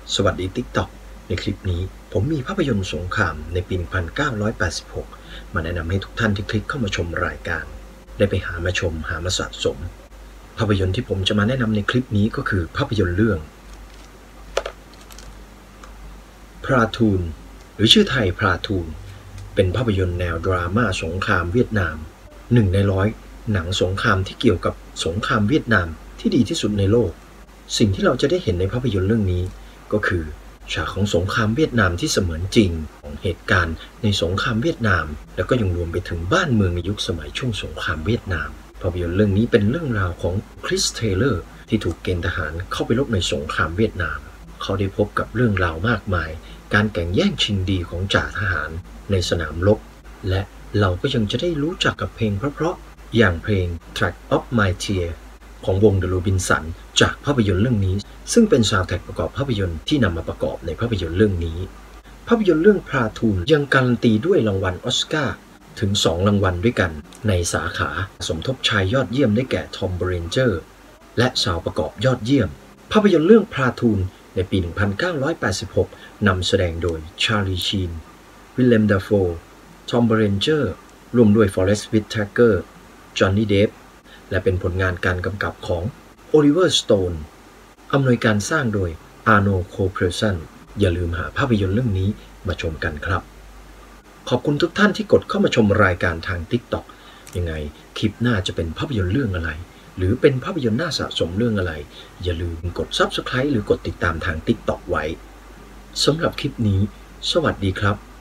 สวัสดี TikTok ในคลิปนี้ผมมีภาพยนตร์สงครามในปี 1986 มาแนะนำให้ทุกท่านที่คลิกเข้ามาชมรายการได้ไปหามาชมหามาสะสมภาพยนตร์ที่ผมจะมาแนะนำในคลิปนี้ก็คือภาพยนตร์เรื่อง Platoon หรือชื่อไทย Platoon เป็นภาพยนตร์แนวดราม่าสงครามเวียดนาม1 ใน 100หนังสงครามที่เกี่ยวกับสงครามเวียดนามที่ดีที่สุดในโลกสิ่งที่เราจะได้เห็นในภาพยนตร์เรื่องนี้ก็คือฉากของสงครามเวียดนามที่เสมือนจริงของเหตุการณ์ในสงครามเวียดนามแล้วก็ยังรวมไปถึงบ้านเมืองในยุคสมัยช่วงสงครามเวียดนามภาพยนตร์เรื่องนี้เป็นเรื่องราวของคริสเทเลอร์ที่ถูกเกณฑ์ทหารเข้าไปรบในสงครามเวียดนามเขาได้พบกับเรื่องราวมากมายการแข่งแย่งชิงดีของจ่าทหารในสนามรบและเราก็ยังจะได้รู้จักกับเพลงเพราะๆอย่างเพลง Track of My Tear ของวง The Robinson จากภาพยนตร์เรื่องนี้ซึ่งเป็นซาวด์แทร็กประกอบภาพยนตร์ที่นำมาประกอบในภาพยนตร์เรื่องนี้ภาพยนตร์เรื่อง Platoon ยังการันตีด้วยรางวัลออสการ์ถึง2 รางวัลด้วยกันในสาขาสมทบชายยอดเยี่ยมได้แก่ Tom Berenger และซาวด์ประกอบยอดเยี่ยมภาพยนตร์เรื่อง Platoon ในปี 1986 นำแสดงโดย Charlie Sheen Willem Dafoe Tom Berenger รวมด้วย Forest Whitaker Johnny Depp และเป็นผลงานการกำกับของ Oliver Stone อำนวยการสร้างโดย Arnold Copperson อย่าลืมหาภาพยนตร์เรื่องนี้มาชมกันครับขอบคุณทุกท่านที่กดเข้ามาชมรายการทาง TikTok ยังไงคลิปหน้าจะเป็นภาพยนตร์เรื่องอะไรหรือเป็นภาพยนตร์น่าสะสมเรื่องอะไรอย่าลืมกด Subscribe หรือกดติดตามทาง TikTok ไว้สำหรับคลิปนี้สวัสดีครับ